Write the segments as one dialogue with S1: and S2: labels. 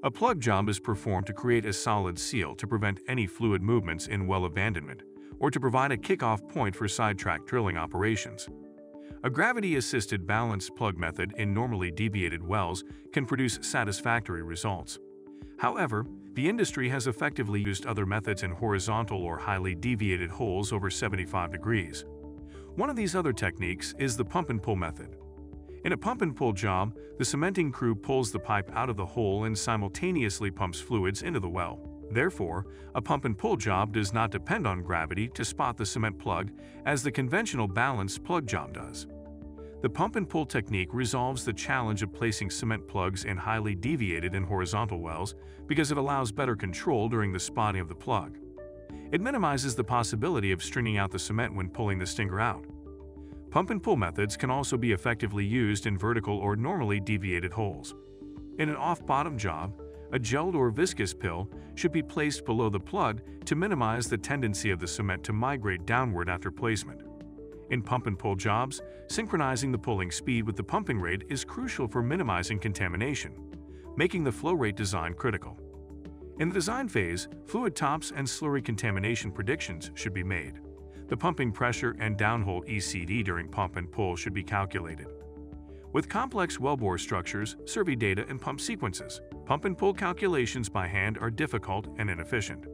S1: A plug job is performed to create a solid seal to prevent any fluid movements in well abandonment, or to provide a kickoff point for sidetrack drilling operations. A gravity-assisted balanced plug method in normally deviated wells can produce satisfactory results. However, the industry has effectively used other methods in horizontal or highly deviated holes over 75 degrees. One of these other techniques is the pump-and-pull method. In a pump-and-pull job, the cementing crew pulls the pipe out of the hole and simultaneously pumps fluids into the well. Therefore, a pump-and-pull job does not depend on gravity to spot the cement plug as the conventional balanced plug job does. The pump-and-pull technique resolves the challenge of placing cement plugs in highly deviated and horizontal wells because it allows better control during the spotting of the plug. It minimizes the possibility of stringing out the cement when pulling the stinger out. Pump-and-pull methods can also be effectively used in vertical or normally deviated holes. In an off-bottom job, a gelled or viscous pill should be placed below the plug to minimize the tendency of the cement to migrate downward after placement. In pump-and-pull jobs, synchronizing the pulling speed with the pumping rate is crucial for minimizing contamination, making the flow rate design critical. In the design phase, fluid tops and slurry contamination predictions should be made. The pumping pressure and downhole ECD during pump and pull should be calculated. With complex wellbore structures, survey data, and pump sequences, pump and pull calculations by hand are difficult and inefficient.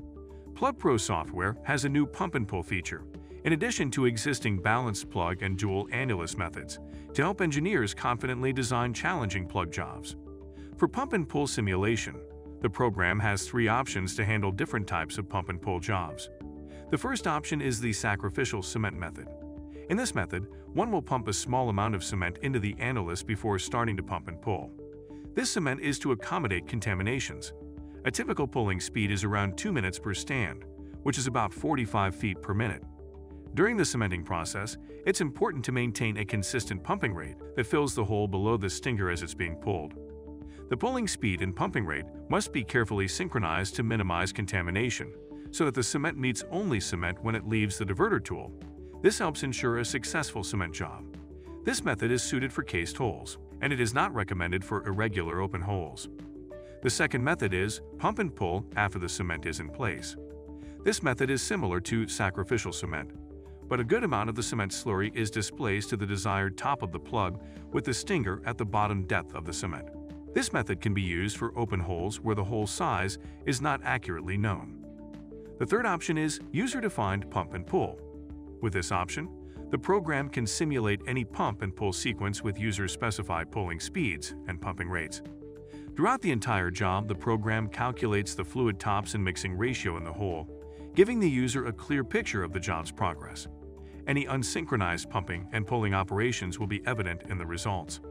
S1: PlugPro software has a new pump and pull feature, in addition to existing balanced plug and dual annulus methods, to help engineers confidently design challenging plug jobs. For pump and pull simulation, the program has 3 options to handle different types of pump and pull jobs. The first option is the sacrificial cement method. In this method, one will pump a small amount of cement into the annulus before starting to pump and pull. This cement is to accommodate contaminations. A typical pulling speed is around 2 minutes per stand, which is about 45 feet per minute. During the cementing process, it's important to maintain a consistent pumping rate that fills the hole below the stinger as it's being pulled. The pulling speed and pumping rate must be carefully synchronized to minimize contamination, so that the cement meets only cement when it leaves the diverter tool. This helps ensure a successful cement job. This method is suited for cased holes, and it is not recommended for irregular open holes. The second method is pump and pull after the cement is in place. This method is similar to sacrificial cement, but a good amount of the cement slurry is displaced to the desired top of the plug with the stinger at the bottom depth of the cement. This method can be used for open holes where the hole size is not accurately known. The third option is user-defined pump and pull. With this option, the program can simulate any pump and pull sequence with user-specified pulling speeds and pumping rates. Throughout the entire job, the program calculates the fluid tops and mixing ratio in the hole, giving the user a clear picture of the job's progress. Any unsynchronized pumping and pulling operations will be evident in the results.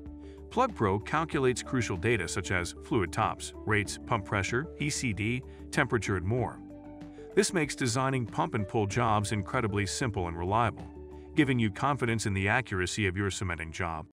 S1: PlugPro calculates crucial data such as fluid tops, rates, pump pressure, ECD, temperature, and more. This makes designing pump and pull jobs incredibly simple and reliable, giving you confidence in the accuracy of your cementing job.